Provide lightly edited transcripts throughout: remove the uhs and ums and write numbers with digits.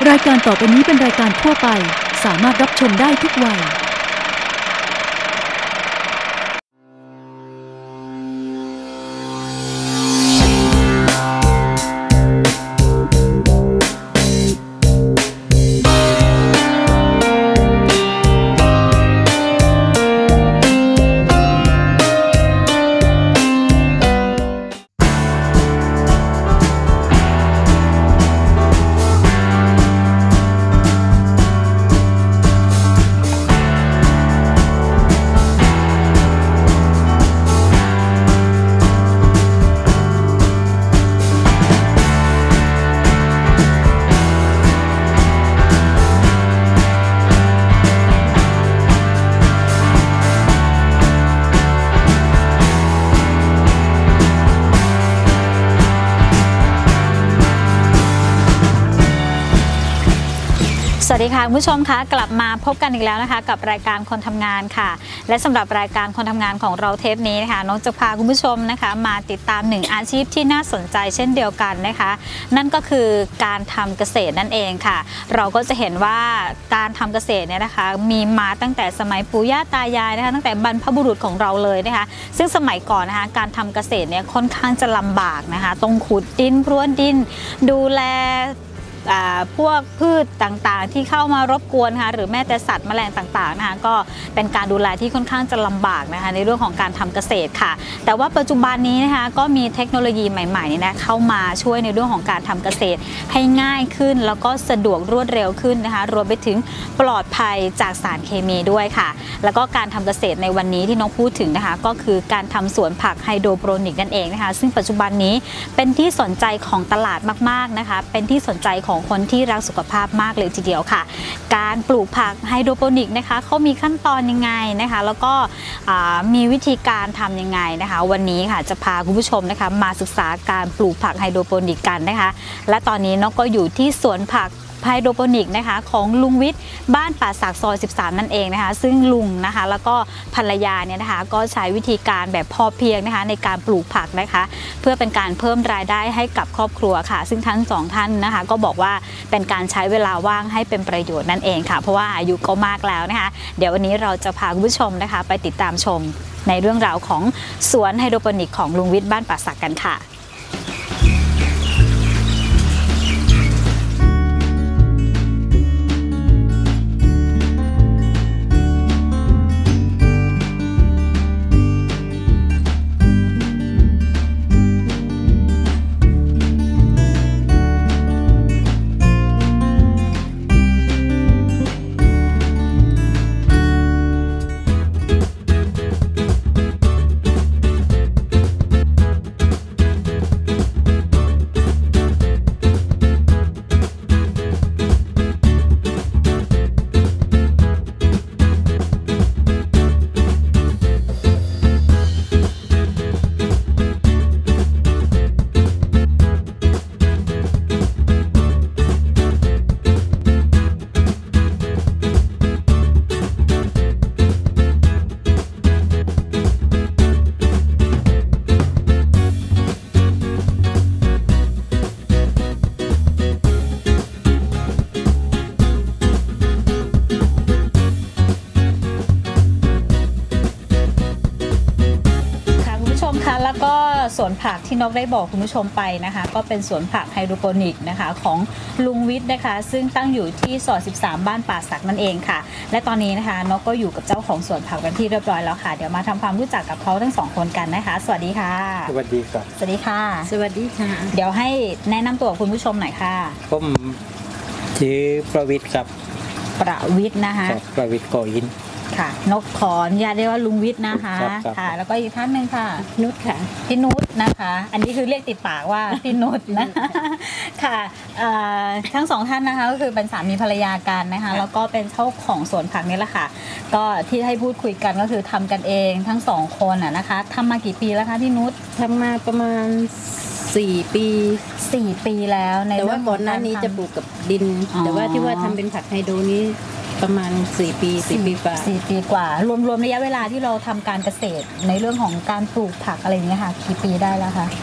รายการต่อไปนี้เป็นรายการทั่วไปสามารถรับชมได้ทุกวัยสวัสดีค่ะคุณผู้ชมคะกลับมาพบกันอีกแล้วนะคะกับรายการคนทำงานค่ะและสำหรับรายการคนทำงานของเราเทปนี้นะคะน้องจะพาคุณผู้ชมนะคะมาติดตามหนึ่งอาชีพที่น่าสนใจเช่นเดียวกันนะคะนั่นก็คือการทำเกษตรนั่นเองค่ะเราก็จะเห็นว่าการทำเกษตรเนี่ยนะคะมีมาตั้งแต่สมัยปู่ย่าตายายนะคะตั้งแต่บรรพบุรุษของเราเลยนะคะซึ่งสมัยก่อนนะคะการทำเกษตรเนี่ยค่อนข้างจะลำบากนะคะต้องขุดดินพรวนดินดูแลพวกพืชต่างๆที่เข้ามารบกวนค่ะหรือแม้แต่สัตว์แมลงต่างๆนะคะก็เป็นการดูแลที่ค่อนข้างจะลำบากนะคะในเรื่องของการทำเกษตรค่ะแต่ว่าปัจจุบันนี้นะคะก็มีเทคโนโลยีใหม่ๆนะเข้ามาช่วยในเรื่องของการทำเกษตรให้ง่ายขึ้นแล้วก็สะดวกรวดเร็วขึ้นนะคะรวมไปถึงปลอดภัยจากสารเคมีด้วยค่ะแล้วก็การทำเกษตรในวันนี้ที่น้องพูดถึงนะคะก็คือการทำสวนผักไฮโดรโปรนิกนั่นเองนะคะซึ่งปัจจุบันนี้เป็นที่สนใจของตลาดมากๆนะคะเป็นที่สนใจของคนที่รักสุขภาพมากเลยทีเดียวค่ะการปลูกผักไฮโดรโปนิกนะคะเขามีขั้นตอนยังไงนะคะแล้วก็มีวิธีการทำยังไงนะคะวันนี้ค่ะจะพาคุณผู้ชมนะคะมาศึกษาการปลูกผักไฮโดรโปนิกกันนะคะและตอนนี้น้องก็อยู่ที่สวนผักไฮโดรโปนิกนะคะของลุงวิทย์บ้านป่าสักซอย13นั่นเองนะคะซึ่งลุงนะคะแล้วก็ภรรยาเนี่ยนะคะก็ใช้วิธีการแบบพอเพียงนะคะในการปลูกผักนะคะเพื่อเป็นการเพิ่มรายได้ให้กับครอบครัวค่ะซึ่งทั้งสองท่านนะคะก็บอกว่าเป็นการใช้เวลาว่างให้เป็นประโยชน์นั่นเองค่ะเพราะว่าอายุก็มากแล้วนะคะเดี๋ยววันนี้เราจะพาคุณผู้ชมนะคะไปติดตามชมในเรื่องราวของสวนไฮโดรโปนิกของลุงวิทย์บ้านป่าสักกันค่ะแล้วก็สวนผักที่นกได้บอกคุณผู้ชมไปนะคะก็เป็นสวนผักไฮโดรโปนิกนะคะของลุงวิทย์นะคะซึ่งตั้งอยู่ที่ซอย13บ้านป่าสักนั่นเองค่ะและตอนนี้นะคะนกก็อยู่กับเจ้าของสวนผักเป็นที่เรียบร้อยแล้วค่ะเดี๋ยวมาทำความรู้จักกับเขาทั้งสองคนกันนะคะสวัสดีค่ะสวัสดีครับสวัสดีค่ะสวัสดีค่ะเดี๋ยวให้แนะนำตัวคุณผู้ชมหน่อยค่ะผมชื่อประวิทย์ครับประวิทย์นะคะประวิทย์โกอินค่ะนกขออนุญาตเรียกว่าลุงวิทย์นะคะค่ะแล้วก็อีกท่านหนึ่งค่ะนุชค่ะพี่นุชนะคะอันนี้คือเรียกติดปากว่าพี่นุชนะค่ะทั้งสองท่านนะคะก็คือเป็นสามีภรรยากันนะคะแล้วก็เป็นเจ้าของสวนผักนี่แหละค่ะก็ที่ให้พูดคุยกันก็คือทำกันเองทั้งสองคนนะคะทำมากี่ปีแล้วคะพี่นุชทำมาประมาณ4 ปีแล้วในแต่ว่าก่อนหน้านี้จะปลูกกับดินแต่ว่าที่ว่าทำเป็นผักไฮโดรนี้ประมาณ4 ปีกว่า 4 ปีกว่ารวมระยะเวลาที่เราทำการเกษตรในเรื่องของการปลูกผักอะไรอย่างเงี้ยค่ะกี่ปีได้แล้วคะ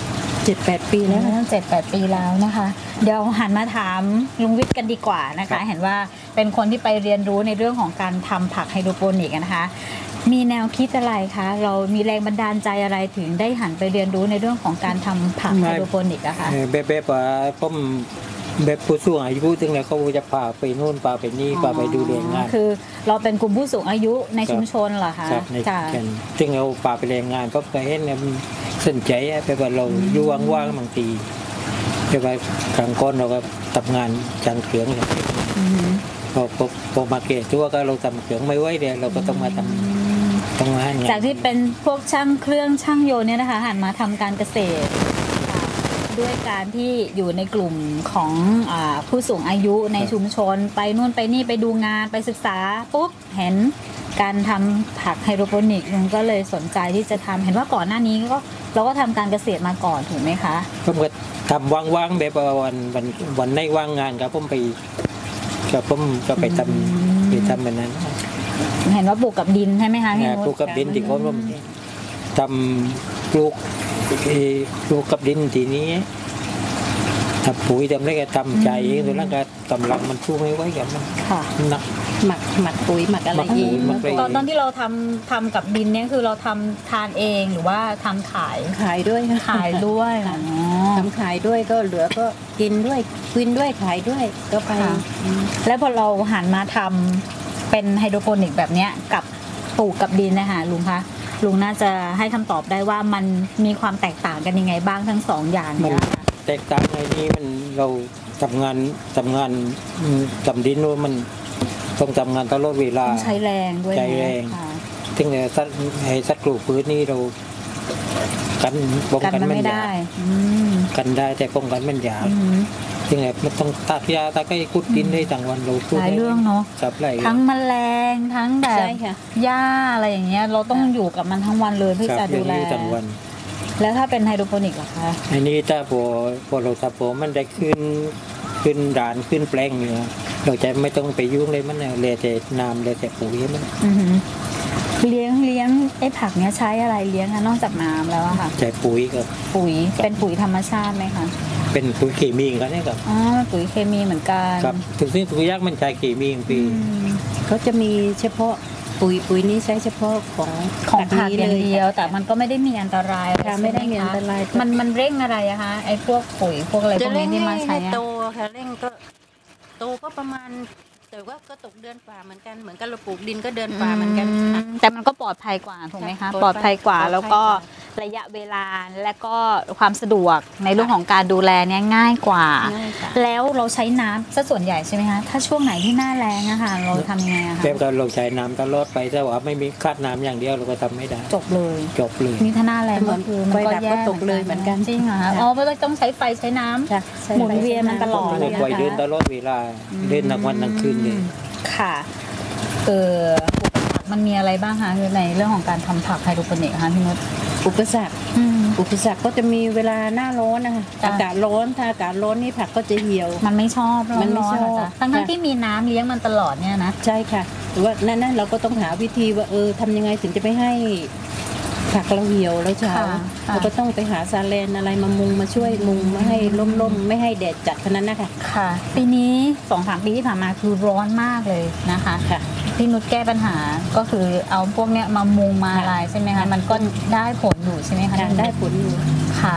7-8 ปีแล้ว 7-8 ปีแล้วนะคะ เดี๋ยวหันมาถามลุงวิทย์กันดีกว่านะคะ เห็นว่าเป็นคนที่ไปเรียนรู้ในเรื่องของการทำผักไฮโดรโปนิกนะคะ มีแนวคิดอะไรคะเรามีแรงบันดาลใจอะไรถึงได้หันไปเรียนรู้ในเรื่องของการทำผักไฮโดรโปนิกอะคะแบบว่าผมแบบผู้สูงอายุถึงแล้วเขาจะพาไปนู่นพาไปนี่พาไปดูแลงานคือเราเป็นกลุ่มผู้สูงอายุในชุมชนเหรอคะครับในค่ะกันถึงเราพาไปแรงงานก็ไปเห็นเนี่ยมันสนใจแบบว่าเราอยู่ว่างๆบางทีแบบว่ากลางก้นเราก็ทำงานจานเครื่องเนี่ยอือหือพอมาเกตตัวก็เราทำเครื่องไม่ไหวเดี๋ยวเราก็ต้องมาทำต้องมาให้งานจากที่เป็นพวกช่างเครื่องช่างโยนเนี่ยนะคะหันมาทำการเกษตรค่ะด้วยการที่อยู่ในกลุ่มของผู้สูงอายุในชุมชน ไปนู่นไปนี่ไปดูงานไปศึกษาปุ๊บเห็นการทำผักไฮโดรโปนิกลุงก็เลยสนใจที่จะทำเห็นว่าก่อนหน้านี้ก็เราก็ทำการเกษตรมาก่อนถูกไหมคะผมก็ทำว่างๆแบบว่าวันในว่างงานครับผมก็ไปทำแบบนั้นเห็นว่าปลูกกับดินใช่ไหมคะพี่นุชปลูกกับดินที่เขาทำปลูกกับดินทีนี้ทำปุ๋ยทำอะไรก็ทำใจเองตัวนั้นก็กำลังมันสู้ไม่ไหวกับมันค่ะหนักหมักปุ๋ยหมักอะไรหมักปุ๋เอย งหมักตอนที่เราทำกับดินเนี่ยคือเราทำทานเองหรือว่าทำขายขายด้วยค่ะขายด้วยค่ะอ๋อทำขายด้วยก็เหลือก็กินด้วยกินด้วยขายด้วยก็ไปค่ะ แล้วพอเราหันมาทำเป็นไฮโดรโปนิกแบบเนี้ยกับปลูกกับดินนะคะลุงคะลุงน่าจะให้คำตอบได้ว่ามันมีความแตกต่างกันยังไงบ้างทั้งสองอย่างมันเนี่ยแตกต่างในนี้มันเราทำงานทำดินนู้นมันต้องทำงานตลอดเวลาต้องใช้แรงด้วยนะใช้แรงค่ะถึงแต่สัตว์ปลูกพืชนี่เรากันป้องกันกันมันมันไม่ยาได้กกันได้แต่ป้องกันมันยากอืมถึงแต่มันต้องตัดยาตาใกล้กุดดินได้ต่างวันเราสู้หลายเรื่องเนาะครับหลายเรื่องทั้งแมลงทั้งแบบใช่ค่ะหญ้าอะไรอย่างเงี้ยเราต้องอยู่กับมันทั้งวันเลยเพื่อครัจะบดูแลอย่างนี้ต่างวันแล้วถ้าเป็นไฮโดรโปนิกล่ะคะอันนี้ถ้าพอเราทำมันได้ขึ้นด่านขึ้นแปลงเนี่ยเราจะไม่ต้องไปยุ่งเลยมันเลยแต่น้ำเลยแต่ปุ๋ยมันอือหือเลี้ยงไอ้ผักเนี้ยใช้อะไรเลี้ยงคะนอกจากน้ำแล้วอะค่ะใช้ปุ๋ยกับปุ๋ยเป็นปุ๋ยธรรมชาติไหมคะเป็นปุ๋ยเคมีกันนี่ครับอ๋อปุ๋ยเคมีเหมือนกันครับถึงที่ทุกอย่างมันใช้เคมีอย่างปีอืมเขาจะมีเฉพาะปุ๋ยนี้ใช้เฉพาะของของผักนี้อย่างเดียวค่ะแต่มันก็ไม่ได้มีอันตรายอะไรค่ะใช่หไม่ได้มีอันตรายมันเร่งอะไรอะคะไอ้พวกปุ๋ยพวกอะไรพจะวกเร่นี้งที่มาใช้ให้อะโตค่ะเร่งก็โตก็ประมาณแต่ว่าก็ตกเดือนฝ่าเหมือนกันเหมือนกันเราปลูกดินก็เดือนฝ่าเหมือนกันค่ะแต่มันก็ปลอดภัยกว่าถูกไหมคะปปลลออดดภัภัยยกว่าปลอดภัยแล้วก็ระยะเวลาและก็ความสะดวกในเรื่องของการดูแลเนี่ยง่ายกว่าง่ายค่ะแล้วเราใช้น้ำซะส่วนใหญ่ใช่ไหมคะถ้าช่วงไหนที่หน้าแล้งอะค่ะเราทำยังไงอะคะแบบการเราใช้น้ำตลอดไปแต่ว่าไม่มีคาดน้ำอย่างเดียวเราก็ทำไม่ได้จบเลยจบเลยนี่ถ้าหน้าแรงก็คือมันก็ไฟดับแย่ก็ตกเลยเหมือนกันจริงเหรอคะอ๋อเพราะว่าต้องใช้ไฟใช้น้ำค่ะใช้หมุนเวียนมันตลอดปลูกไว้เดินตลอดเวลาเดินทั้งวันทั้งคืนเลยค่ะปลูกผักมันมีอะไรบ้างคะคือในเรื่องของการทำผักไฮโดรโปนิกคะพี่นุชอุปสรรคก็จะมีเวลาหน้าร้อนนะคะจ้ะอากาศร้อนถ้าอากาศร้อนนี่ผักก็จะเหี่ยวมันไม่ชอบมันไม่ร้อนชอบๆอะทั้งค่ะที่มีน้ำเลี้ยงมันตลอดเนี่ยนะใช่ค่ะแต่ว่านั่นเราก็ต้องหาวิธีว่าทำยังไงถึงจะไม่ให้ผักเราเหี่ยวแล้วเช้าค่ะเราก็ต้องไปหาซาเลนอะไรมามุงมาช่วยมุงมาให้ร่มไม่ให้แดดจัดขนาดนั้นนะคะค่ะ ปีนี้ 2-3 ปีที่ผ่านมาคือร้อนมากเลยนะคะค่ะพี่นุชแก้ปัญหาก็คือเอาพวกเนี้ยมามุงมาอะไรใช่ไหมคะ มันก็ได้ผลอยู่ใช่ไหมคะได้ผลอยู่ค่ะ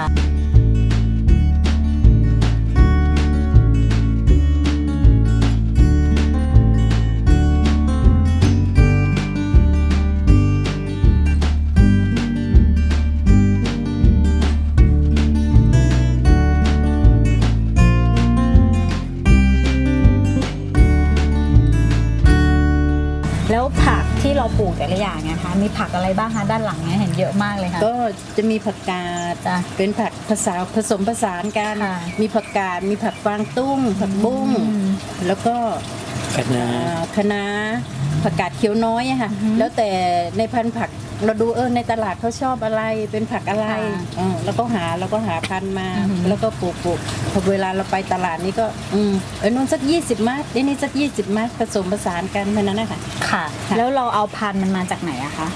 แล้วผักที่เราปลูกแต่ละอย่างเนี่ยคะมีผักอะไรบ้างคะด้านหลังเนี่ยเห็นเยอะมากเลยค่ะก็จะมีผักกาดจ้ะเป็นผักผสมผสานกันค่ะมีผักกาดมีผักฟางตุ้งผักบุ้งอืมแล้วก็คะน้าคะน้าผักกาดเขียวน้อยอะค่ะอือฮึแล้วแต่ในพันธุ์ผักเราดูในตลาดเขาชอบอะไรเป็นผักอะไรค่ะแล้วก็หาพันธุ์มาอือฮึแล้วก็ปลูกพอเวลาเราไปตลาดนี่ก็นู่นสัก20 มัดนี่สัก20 มัดผสมผสานกันเท่านั้นนะคะค่ะค่ะแล้วเราเอาพันธุ์มันมาจากไหนอะคะ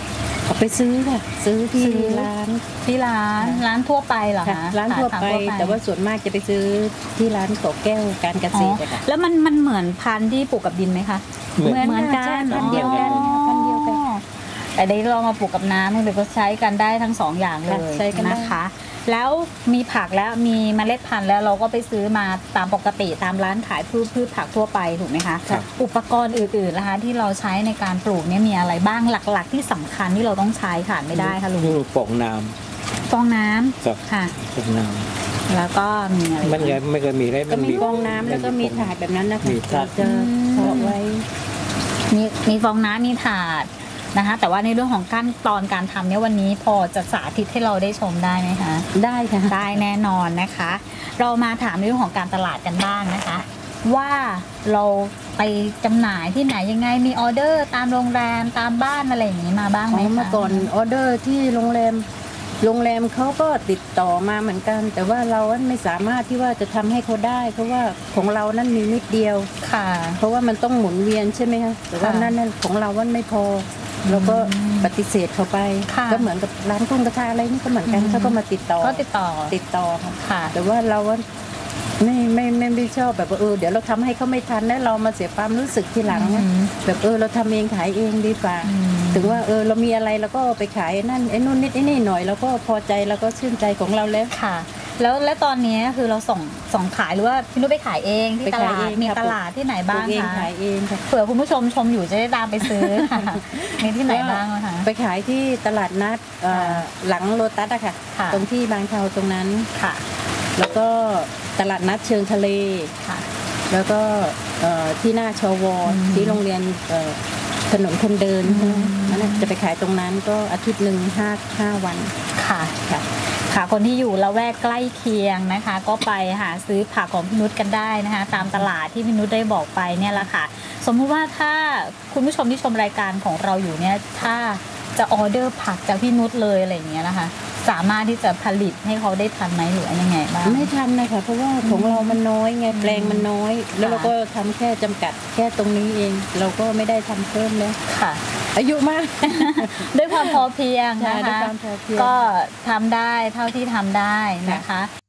เอาไปซื้อค่ะซื้อที่ร้านที่ร้านทั่วไปเหรอค่ะคะร้านทั่วไปแต่ว่าส่วนมากจะไปซื้อที่ร้านโกแก้วการเกษตรอะค่ะแล้วมันเหมือนพันธุ์ที่ปลูกกับดินไหมคะเหมือนเหมือนกันใช่พันธุ์เดียวกันอ๋อพันธุ์เดียวกันแต่ได้ลองมาปลูกกับน้ำมันก็ใช้กันได้ทั้งสองอย่างเลยค่ะใช้กันได้นะคะ แล้วมีผักแล้วมีเมล็ดพันธุ์แล้วเราก็ไปซื้อมาตามปกติตามร้านขายพืชผักทั่วไปถูกไหมคะครับอุปกรณ์อื่นๆนะคะที่เราใช้ในการปลูกเนี่ยมีอะไรบ้างหลักๆ ที่สำคัญที่เราต้องใช้ขาดไม่ได้คะลุงนี่ปองน้ฟองน้ำครับำค่ะปองน้แล้วก็มีอะไรำมันยังไม่เคยมีอะไรก็มีฟองน้ำแล้วก็มีถาดแบบนั้นนะคะมีถาดจะเพาะไว้มีฟองน้ำมีถาดนะคะ แต่ว่าในเรื่องของขั้นตอนการทำเนี่ยวันนี้พอจะสาธิตให้เราได้ชมได้ไหมคะได้ค่ะได้แน่นอนนะคะ เรามาถามในเรื่องของการตลาดกันบ้างนะคะ ว่าเราไปจำหน่ายที่ไหนยังไงมีออเดอร์ตามโรงแรมตามบ้านอะไรอย่างนี้มาบ้างไหมคะเมื่อก่อนออเดอร์ที่โรงแรมเขาก็ติดต่อมาเหมือนกัน แต่ว่าเราไม่สามารถที่ว่าจะทำให้เขาได้ เพราะว่าของเรานั้นมีนิดเดียวค่ะเพราะว่ามันต้องหมุนเวียนใช่ไหมคะแต่ว่าค่ะนั่นของเราไม่พอเราก็ปฏิเสธเขาไปค่ะก็เหมือนกับร้านกุ้งกระทะอะไรนี่ก็เหมือนกันเขาก็มาติดต่อก็ติดต่อค่ะค่ะแต่ว่าเราว่าไม่ชอบแบบว่าเดี๋ยวเราทำให้เขาไม่ทันแล้วเรามาเสียความรู้สึกทีหลังนะแบบเราทำเองขายเองดีกว่าถึงว่าเรามีอะไรเราก็ไปขายนั่นไอ้นู่นนิดไอ้นี่หน่อยแล้วก็พอใจแล้วก็ชื่นใจของเราแล้วค่ะ แล้วตอนนี้คือเราส่งขายหรือว่าพี่นุ้ยไปขายเองที่ไปตขายลาเอดงมีครับตลาดที่ไหนบ้างปลูกเองคะขายเองค่ะเผื่อคุณผู้ชมชมอยู่จะได้ตามไปซื้อค่ะ มีที่ไหนบ้างนะคะไปขายที่ตลาดนัดหลังโลตัสอะค่ะค่ะตรงที่บางเทาตรงนั้นค่ะแล้วก็ตลาดนัดเชิงทะเลค่ะแล้วก็ที่หน้าชวที่โรงเรียนถนนคนเดินนั่นน่ะจะไปขายตรงนั้นก็อาทิตย์หนึ่งห้าวันค่ะค่ะค่ะคนที่อยู่ละแวกใกล้เคียงนะคะ ก็ไปหาซื้อผักของพี่นุชกันได้นะคะ ตามตลาดที่พี่นุชได้บอกไปเนี่ยแหละค่ะ สมมุติว่าถ้าคุณผู้ชมที่ชมรายการของเราอยู่เนี่ยถ้าจะออเดอร์ผักจากพี่นุชเลยอะไรอย่างเงี้ยนะคะ สามารถที่จะผลิตให้เขาได้ทันไหมหรือยังไงบ้างไม่ทันนะคะเพราะว่าของเรามันน้อยไงแปลงมันน้อย แล้วเราก็ทำแค่จำกัดแค่ตรงนี้เอง เราก็ไม่ได้ทำเพิ่มแล้วค่ะอายุมากด้วยความพอเพียงนะใช่ด้วยคะความพอเพียงก็ทำได้เท่าที่ทำได้นะคะ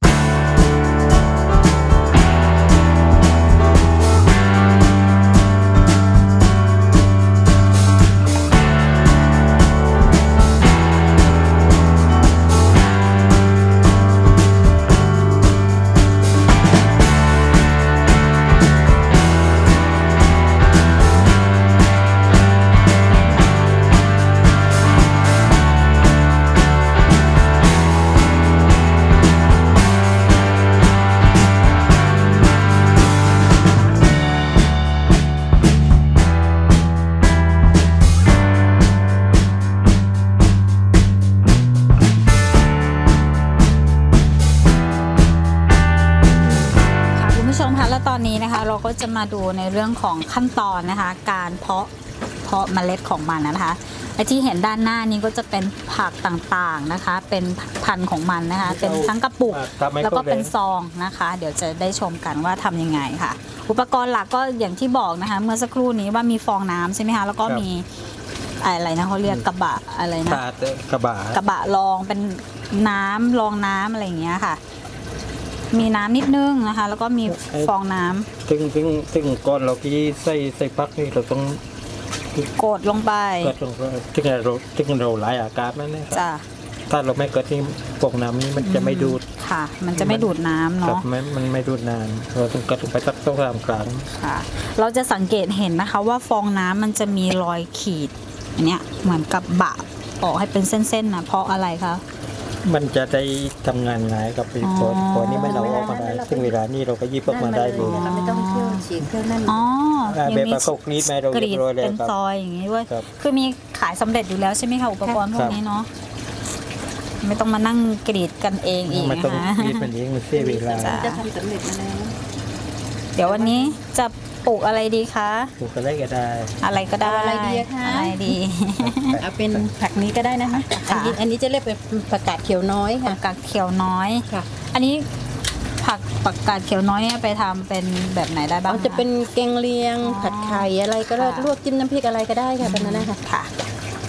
ค่ะคุณผู้ชมคะแล้วตอนนี้นะคะเราก็จะมาดูในเรื่องของขั้นตอนนะคะ การเพาะเมล็ดของมันนะคะไอ้ที่เห็นด้านหน้านี้ก็จะเป็นผักต่างๆนะคะ เป็นพันธุ์ของมันนะคะ เป็นทั้งกระปุกแล้วก็เป็นซองนะคะ เดี๋ยวจะได้ชมกันว่าทำยังไงค่ะ อุปกรณ์หลักก็อย่างที่บอกนะคะ เมื่อสักครู่นี้ว่ามีฟองน้ำใช่ไหมคะแล้วก็มีอะไรนะเขาเรียกกระบะอะไรนะตาเตะกระบะกระบะรองเป็นน้ำรองน้ำอะไรอย่างเงี้ยค่ะ มีน้ำนิดนึงนะคะ แล้วก็มีฟองน้ำซึ่งก่อนเราที่ใส่พักนี่เราต้องกดลงไปเกิดลงไปซึ่งเราหลายอากาศนั่นนะจ้ะถ้าเราไม่เกิดนี่ปกน้ำนี้มันจะไม่ดูดค่ะ มันจะไม่ดูดน้ำครับเนาะมันไม่ดูดนานเราต้องเกิดลงไปสักต้อง3 ครั้งค่ะ เราจะสังเกตเห็นนะคะว่าฟองน้ำมันจะมีรอยขีดอันเนี้ยเหมือนกับบะออกให้เป็นเส้นๆนะเพราะอะไรคะมันจะได้ทำงานง่ายกับอีกคนอ๋อพอนี้ไม่เราออกมาได้ซึ่งเวลานี้เราก็ยิบออกมาได้เลยเราไม่ต้องเคี่ยวฉีกเครื่องนั่นอ๋อแบบว่าเขากรีดไหมเรากเรีรียดบร้อยแล้วเป็นครับซอยอย่างนี้ด้วยครับคือมีขายสำเร็จอยู่แล้วใช่ไหมคะอุปกรณ์พวกนี้เนาะไม่ต้องมานั่งกรีดกันเองอีกมันนะต้องคะกรีดมันเองมันเสียเวลาจ้ะจะทำสำเร็จมาแล้วเดี๋ยววันนี้จะปลูกอะไรดีคะปลูกอะไรก็ได้อะไรก็ได้เอาอะไรดีอะคะอะไรดีเอาเป็นผักนี้ก็ได้นะคะค่ะอันนี้จะเรียกเป็นผักกาดเขียวน้อยค่ะผักกาดเขียวน้อยค่ะอันนี้ผักกาดเขียวน้อยเนี่ยไปทำเป็นแบบไหนได้บ้างจะเป็นแกงเลียงผัดไข่อะไรก็ได้ค่ะลวกจิ้มน้ำพริกอะไรก็ได้ค่ะตอนนั้นนะคะค่ะ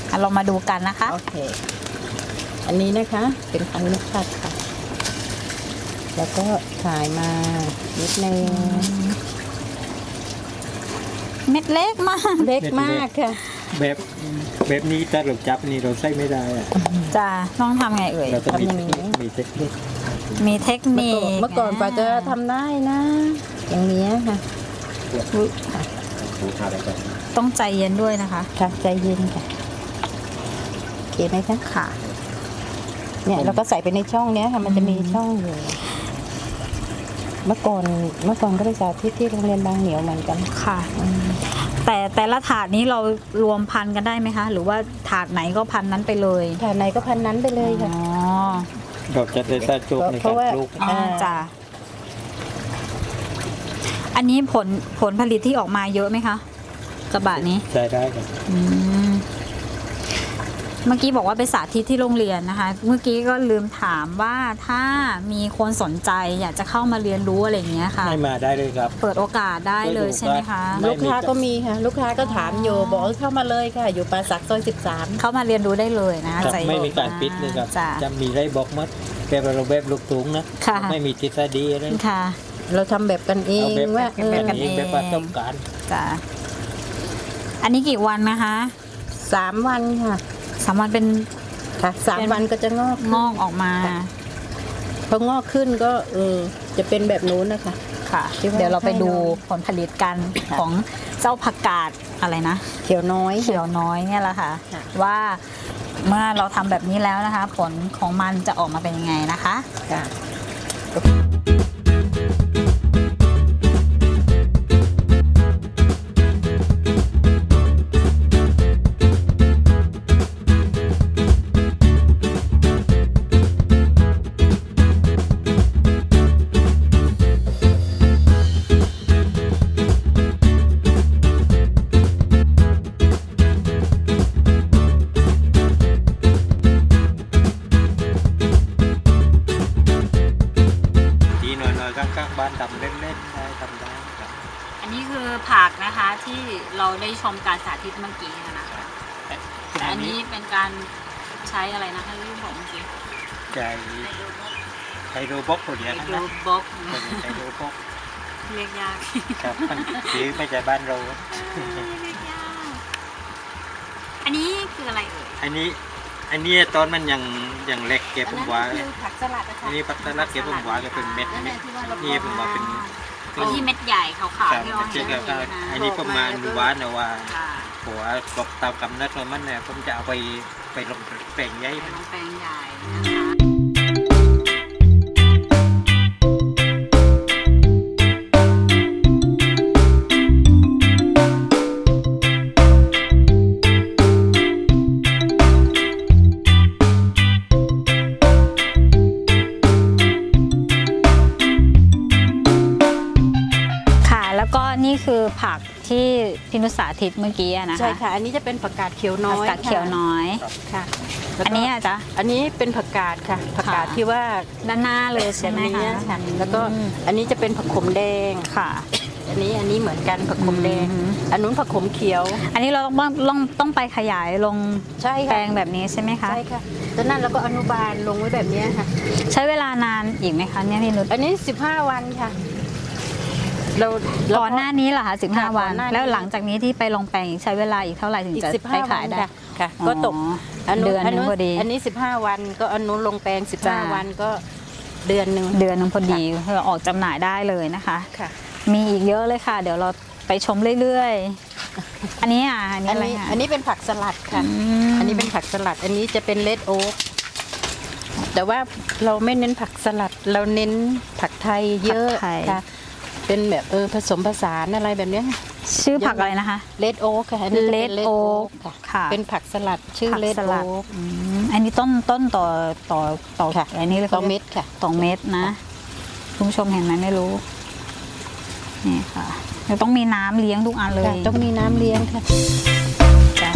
เรามาดูกันนะคะโอเค อันนี้นะคะเป็นพันธุ์ลูกพัดค่ะ แล้วก็ถ่ายมานิดนึงเม็ดเล็กมากเล็กมากค่ะแบบนี้ถ้าเราจับนี่เราใส่ไม่ได้อะจะต้องทำไงเอ่ยเราจะมีทำอย่างนี้มีเทคนิคมีเทคนิคเมื่อก่อนกว่าจะทำได้นะ อย่างนี้ค่ะต้องใจเย็นด้วยนะคะค่ะใจเย็นค่ะโอเคไหมคะค่ะเนี่ยเราก็ใส่ไปในช่องเนี้ยค่ะ มันจะมีช่องอยู่ เมื่อก่อนก็ไปสาธิตที่โรงเรียนบางเหนียวเหมือนกันค่ะ แต่ละถาดนี้เรารวมพันกันได้ไหมคะ หรือว่าถาดไหนก็พันนั้นไปเลยค่ะไหนก็พันนั้นไปเลยอ๋ค่ะอเราจะได้สะดวกในเพการราะว่าปลูกอ๋อจ้ะอันนี้ผลผลิตที่ออกมาเยอะไหมคะกระบะนี้ใช้ได้ครับอืมเมื่อกี้บอกว่าไปสาธิตที่โรงเรียนนะคะ เมื่อกี้ก็ลืมถามว่าถ้ามีคนสนใจอยากจะเข้ามาเรียนรู้อะไรอย่างเงี้ยค่ะให้มาได้เลยครับเปิดโอกาสได้เลยใช่ไหมคะไม่ลูกค้าก็มีค่ะ ลูกค้าก็ถามอยู่บอกเข้ามาเลยค่ะ อยู่ปราสักซอย13 เข้ามาเรียนรู้ได้เลยนะครับใจไม่มีการปิดเลยครับจ้ะจะมีไรบอกมัดแบบเราแบบลูกถุงนะค่ะไม่มีทฤษฎีอะไรค่ะเราทำแบบกันเอเอางแบบว่าแบบกันเองนี้แบบประสบการณ์จ้ะอันนี้กี่วันนะคะ 3 วันค่ะ 3 วันเป็นค่ะ3 วันก็จะงอกงอกออกมาพองอกขึ้นก็จะเป็นแบบนู้นนะคะค่ะที่ว่าเดี๋ยวเราไปดูให้น้องผลผลิตกันของเจ้าผักกาดอะไรนะเขียวน้อยเขียวน้อยเนี่ยแหละค่ะค่ะว่าเมื่อเราทำแบบนี้แล้วนะคะ ผลของมันจะออกมาเป็นยังไงนะคะค่ะทีหน่อยๆข้างๆบ้านทำเล่นๆได้ทำได้ครับอันนี้คือผักนะคะที่เราได้ชมการสาธิตเมื่อกี้นะคะแต่อันนี้เป็นการใช้อะไรนะคะที่บอกเมื่อกี้ใจไฮโดรบ็อกตัวเดียวนะไฮโดรบล็อกไฮโดรบ็อกเรียกยากครับมันซื้อไม่ใช่บ้านเราเรียกยาก อันนี้คืออะไรเอ่ยอันนี้ตอนมันยังเล็กเก็บผมว่าอันนั้นคือผักสลัดนะคะอันนี้ผักสลัดเก็บผมว่าก็เป็นเม็ดนั่นแหละที่ว่าเรานี่ผมว่าเป็นที่เม็ดใหญ่ขาวครับๆที่เราเจ๊เห็นก็นะอันนี้ประมาณดูว่านะว่าค่ะหัวกบเตากำนัดมันเนี่ยผมจะเอาไปลงแปลงใหญ่เป็นแปลงใหญ่นะคะ ค่ะแล้วก็นี่คือผักที่พินุสาธิตเมื่อกี้อะนะคะใช่ค่ะ อันนี้จะเป็นผักกาดเขียวน้ผัอก ยกาดเขียวน้อยค่ะแล้วก็อันนี้อะจ๊ะอันนี้เป็นผักกาดค่ะ ผักกาดค่ะที่ว่าด้านหน้าเลยใช่ไหมอันคะนี้ค่ะแล้วก็อันนี้จะเป็นผักขมแดงค่ะอันนี้เหมือนกันผักขมแดงอืมอันนู้นผักขมเขียวอันนี้เราต้องไปขยายลงใช่แปลค่ะงแบบนี้ใช่ไหมคะใช่ค่ะตอนนั้นเราก็อนุบาลลงไว้แบบนี้ค่ะใช้เวลานานอีกไหมคะเนี่ยพี่นุชอันนี้15 วันค่ะ เราก่อนหน้านี้เหรอคะค่ะ 15 วันก่อนหน้านี้แล้วหลังจากนี้ที่ไปลงแปลงอีกใช้เวลาอีกเท่าไหร่ถึงอีกจะไป 15 ขายได้วันค่ะก็ตกอ๋อเดือนหนึงพอดีอันนี้15 วันก็อันนู้นลงแปลงจ้ะ 15 วันก็เดือนหนึ่งเดือนหนึงพอดีเราออกจำหน่ายได้เลยนะคะค่ะมีอีกเยอะเลยค่ะ เดี๋ยวเราไปชมเรื่อยๆ อันนี้อ่ะอันนี้อันอะไรนี้คะอันนี้เป็นผักสลัดค่ะมอันนี้เป็นผักสลัด อันนี้จะเป็นเลดโอ๊กแต่ว่าเราไม่เน้นผักสลัด เราเน้นผักไทยเยอะผักไทยค่ะ เป็นแบบผสมผสานอะไรแบบเนี้ยชื่อผักอะไรนะคะเลดโอ๊กค่ะอันนี้จะเป็น Red Oak ค่ะค่ะเป็นผักสลัดชื่อผักเลดสโอ๊ลัดกอันนี้ต้นต่อค่ะอันนี้เลยต่อเม็ดค่ะต่อเม็ดนะคุณผู้ชมเห็นไหมไม่รู้นี่ค่ะเดี๋ยวต้องมีน้ำเลี้ยงทุกอันเลยค่ะต้องมีน้ำเลี้ยงค่ะจ้า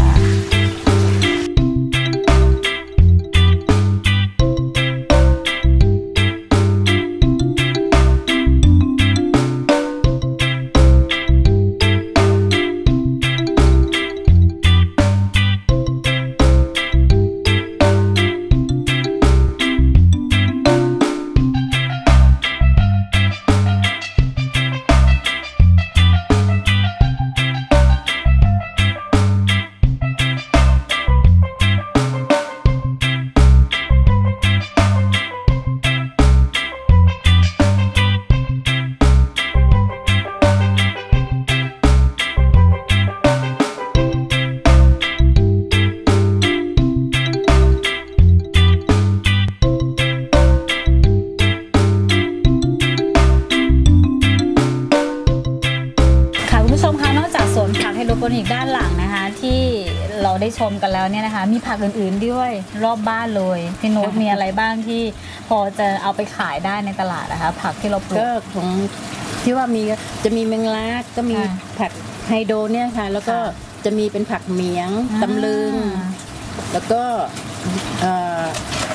โปนิกด้านหลังนะคะที่เราได้ชมกันแล้วเนี่ยนะคะมีผักอื่นๆด้วยรอบบ้านเลยพี่โน้ตมีอะไรบ้างที่พอจะเอาไปขายได้ในตลาดนะคะผักที่เราปลูก็กของที่ว่ามีจะมีแมงลักก็มีค่ะผักไฮโดรเนี่ยค่ะ แล้วก็ค่ะจะมีเป็นผักเหมียงตำลึง แล้วก็เอ่อ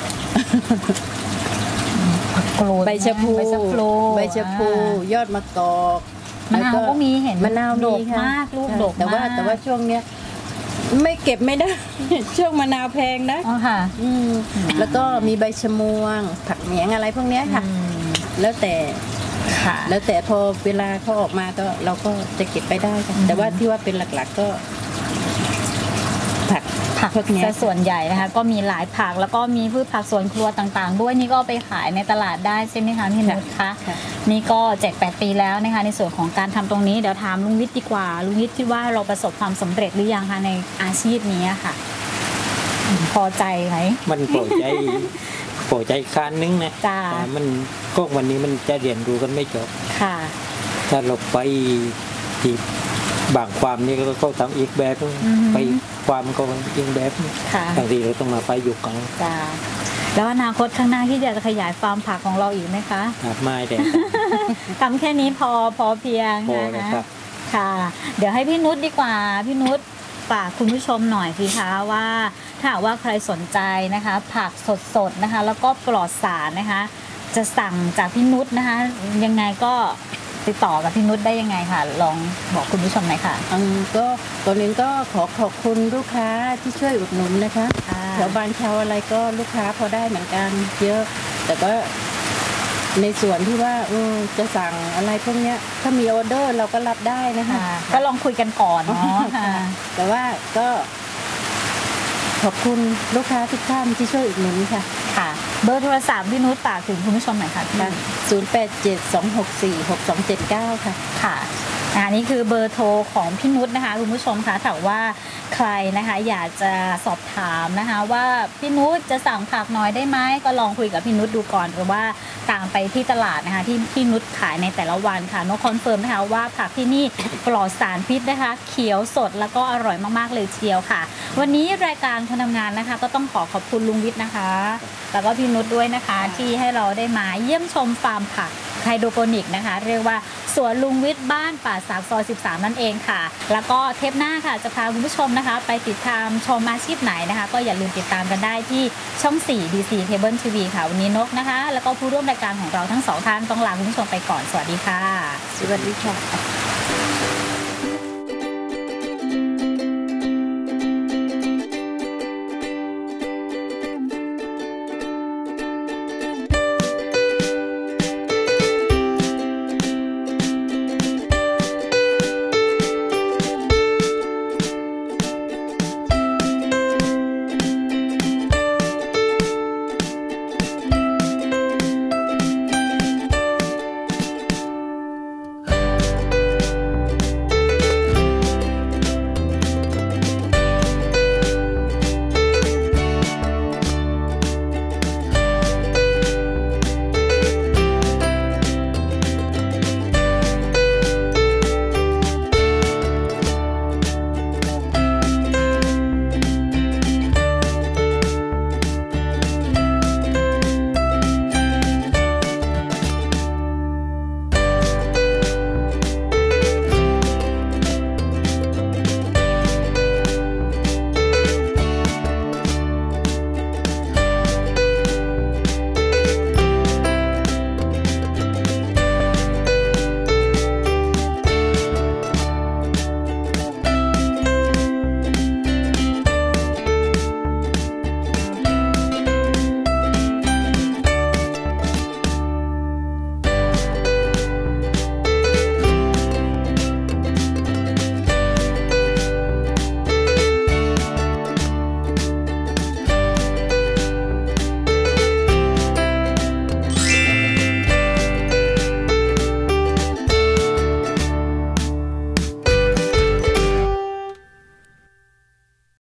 ผักโกรูดใบชะพูใบชะพลูใบชะพู ยอดมะกอกมะนาวแล้วก็มีเห็นมะนาวดมีกค่ะมากลูกดกแต่ว่ามากแต่ว่าช่วงเนี้ยไม่เก็บไม่ได้ ช่วงมะนาวแพงนะอ๋อค่ะแล้วก็มีใบชะมวง ผักเหมียงอะไรพวกเนี้ยค่ะ แล้วแต่ค่ะแล้วแต่พอเวลาเขาออกมาก็เราก็จะเก็บไปได้ค่ะแต่ว่าที่ว่าเป็นหลักๆก็ ผักผักพวกเนี้ยซะส่วนใหญ่นะคะก็มีหลายผักแล้วก็มีพืชผักสวนครัวต่างๆ ด้วยนี่ก็เอาไปขายในตลาดได้ใช่ไหมคะพี่นุชคะค่ะนี่ก็7-8 ปีแล้วนะคะในส่วนของการทำตรงนี้เดี๋ยวถามลุงวิทย์ดีกว่าลุงวิทย์คิดว่าเราประสบความสำเร็จหรือยังคะในอาชีพนี้ค่ะพอใจไหมมันปล่อยใจปล่อยใจคานนึงนะจ้าแต่มันก็วันนี้มันจะเรียนรู้กันไม่จบค่ะถ้าเราไปที่บางความนี่ก็เขาทำอีกแบบนึงอือฮึไปความก็อีกแบบนึงค่ะบางทีเราต้องมาไปอยู่กันจ้าแล้วอนาคตข้างหน้าที่อยากจะขยายฟาร์มผักของเราอีกไหมคะครับไม่แต่ทำแค่นี้พอเพียงพอนะนะคะครับค่ะ เดี๋ยวให้พี่นุชดีกว่าพี่นุชฝากคุณผู้ชมหน่อยสิคะว่าถ้าหากว่าใครสนใจนะคะผักสดๆนะคะ แล้วก็ปลอดสารนะคะ จะสั่งจากพี่นุชนะคะ ยังไงก็ติดต่อกับพี่นุชได้ยังไงค่ะ ลองบอกคุณผู้ชมหน่อยค่ะก็ก่อนอื่นก็ขอบคุณลูกค้าที่ช่วยอุดหนุนนะคะค่ะแถวบางเชาอะไรก็ลูกค้าพอได้เหมือนกันเยอะ แต่ก็ในส่วนที่ว่าจะสั่งอะไรพวกเนี้ยถ้ามีออเดอร์เราก็รับได้นะคะก็ลองคุยกันก่อนเนาะค่ะแต่ว่าก็ขอบคุณลูกค้าทุกท่านที่ช่วยอุดหนุนค่ะค่ะ เบอร์โทรศัพท์พี่นุชฝากถึงคุณผู้ชมหน่อยค่ะพี่ 0872646279 ค่ะค่ะอันนี้คือเบอร์โทรของพี่นุชนะคะคุณผู้ชมคะถ้าว่าใครนะคะอยากจะสอบถามนะคะว่าพี่นุชจะสั่งผักน้อยได้ไหมก็ลองคุยกับพี่นุชดูก่อนหรือว่าตามไปที่ตลาดนะคะที่พี่นุชขายในแต่ละวันค่ะนกคอนเฟิร์มนะคะว่าผักที่นี่ปลอดสารพิษนะคะเขียวสดแล้วก็อร่อยมากๆเลยทีเดียวค่ะ วันนี้รายการคนทำงานนะคะก็ต้องขอบคุณลุงวิทย์นะคะแล้วก็พี่นุชด้วยนะคะที่ให้เราได้มาเยี่ยมชมฟาร์มผักไฮโดรโปนิกนะคะเรียกว่าสวนลุงวิทย์บ้านป่าสักซอย13นั่นเองค่ะแล้วก็เทปหน้าค่ะจะพาคุณผู้ชมนะคะไปติดตามชมอาชีพไหนนะคะก็อย่าลืมติดตามกันได้ที่ช่อง 4 DC Cable TV ค่ะวันนี้นกนะคะแล้วก็ผู้ร่วมรายการของเราทั้งสองท่านต้องลาคุณผู้ชมไปก่อนสวัสดีค่ะสวัสดีค่ะ